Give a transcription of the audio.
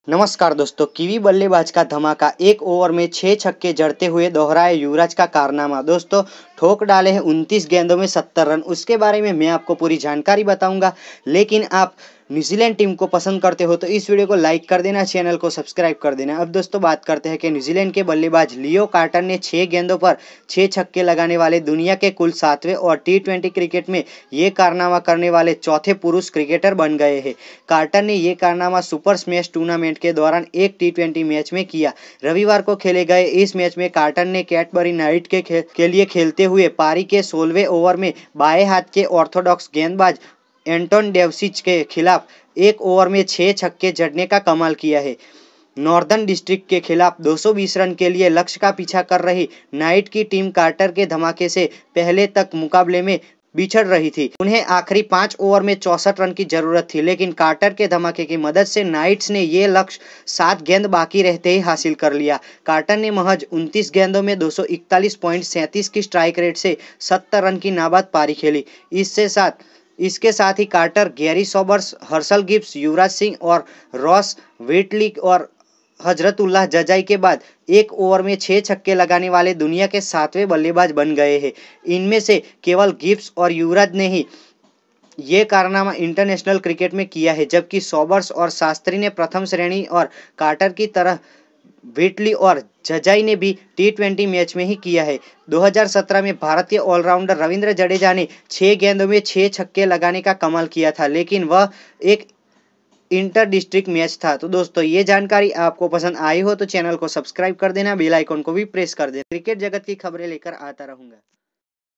नमस्कार दोस्तों, कीवी बल्लेबाज का धमाका। एक ओवर में 6 छक्के जड़ते हुए दोहराए युवराज का कारनामा। दोस्तों, ठोक डाले हैं 29 गेंदों में 70 रन। उसके बारे में मैं आपको पूरी जानकारी बताऊंगा। लेकिन आप न्यूजीलैंड टीम को पसंद करते हो तो इस वीडियो को लाइक कर देना, चैनल को सब्सक्राइब कर देना। अब दोस्तों बात करते हैं कि न्यूजीलैंड के बल्लेबाज लियो कार्टर ने 6 गेंदों पर 6 छक्के लगाने वाले दुनिया के कुल 7वें और टी20 क्रिकेट में ये कारनामा करने वाले चौथे पुरुष क्रिकेटर बन गए हैं। कार्टर ने ये कारनामा सुपर स्मैश टूर्नामेंट के दौरान एक टी20 मैच में किया। रविवार को खेले गए इस मैच में कार्टर ने कैडबरी नाइट के लिए खेलते हुए पारी के 16वें ओवर में बाएं हाथ के ऑर्थोडॉक्स गेंदबाज एंटोन डेवसिच के खिलाफ एक ओवर में 6 छक्के जड़ने का कमाल किया है। नॉर्दर्न डिस्ट्रिक्ट के खिलाफ 220 रन के लिए लक्ष्य का पीछा कर रही नाइट की टीम कार्टर के धमाके से पहले तक मुकाबले में बिछड़ रही थी। उन्हें आखिरी 5 ओवर में 64 रन की जरूरत थी, लेकिन कार्टर के धमाके की मदद से नाइट्स ने ये लक्ष्य 7 गेंद बाकी रहते ही हासिल कर लिया। कार्टर ने महज 29 गेंदों में 241.37 की स्ट्राइक रेट से 70 रन की नाबाद पारी खेली। इसके साथ ही Carter Garry Sobers, Herschelle Gibbs, Yuvraj Singh और रॉस व्हिटली और हजरतुल्लाह जजाई के बाद एक ओवर में 6 छक्के लगाने वाले दुनिया के 7वें बल्लेबाज बन गए हैं। इनमें से केवल गिब्स और युवराज ने ही ये कारनामा इंटरनेशनल क्रिकेट में किया है, जबकि सॉबर्स और शास्त्री ने प्रथम श्रेणी और कार्टर की तरह व्हिटली और जजाई ने भी टी20 मैच में ही किया है। 2017 में भारतीय ऑलराउंडर रविंद्र जडेजा ने 6 गेंदों में 6 छक्के लगाने का कमाल किया था, लेकिन वह एक इंटर डिस्ट्रिक्ट मैच था। तो दोस्तों, ये जानकारी आपको पसंद आई हो तो चैनल को सब्सक्राइब कर देना, बेल आइकन को भी प्रेस कर देना। क्रिकेट जगत की खबरें लेकर आता रहूंगा।